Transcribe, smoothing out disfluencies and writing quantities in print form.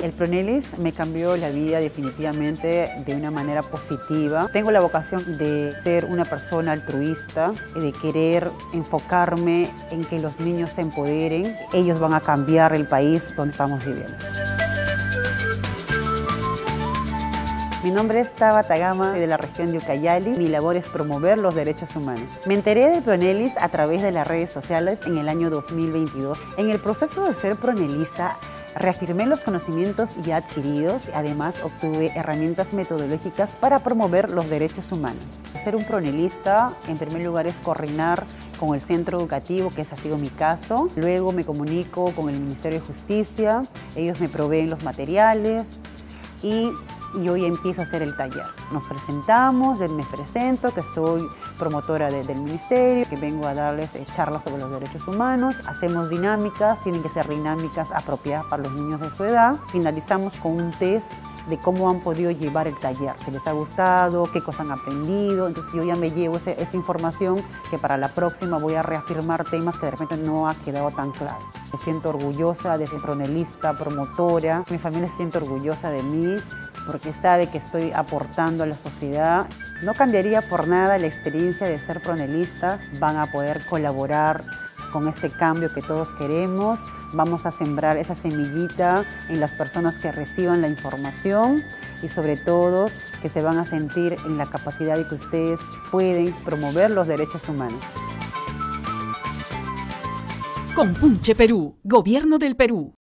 El Pronelis me cambió la vida definitivamente de una manera positiva. Tengo la vocación de ser una persona altruista, de querer enfocarme en que los niños se empoderen. Ellos van a cambiar el país donde estamos viviendo. Mi nombre es Tabata Gama, soy de la región de Ucayali. Mi labor es promover los derechos humanos. Me enteré del Pronelis a través de las redes sociales en el año 2022. En el proceso de ser pronelista, reafirmé los conocimientos ya adquiridos y además obtuve herramientas metodológicas para promover los derechos humanos. Ser un pronelista, en primer lugar, es coordinar con el centro educativo, que ese ha sido mi caso. Luego me comunico con el Ministerio de Justicia, ellos me proveen los materiales y yo ya empiezo a hacer el taller. Nos presentamos, me presento, que soy promotora del ministerio, que vengo a darles charlas sobre los derechos humanos, hacemos dinámicas, tienen que ser dinámicas apropiadas para los niños de su edad. Finalizamos con un test de cómo han podido llevar el taller, si les ha gustado, qué cosas han aprendido. Entonces yo ya me llevo esa información que para la próxima voy a reafirmar temas que de repente no ha quedado tan claro. Me siento orgullosa de ser pronelista, promotora. Mi familia se siente orgullosa de mí porque sabe que estoy aportando a la sociedad. No cambiaría por nada la experiencia de ser pronelista. Van a poder colaborar con este cambio que todos queremos. Vamos a sembrar esa semillita en las personas que reciban la información y sobre todo que se van a sentir en la capacidad de que ustedes pueden promover los derechos humanos. Compunche Perú, Gobierno del Perú.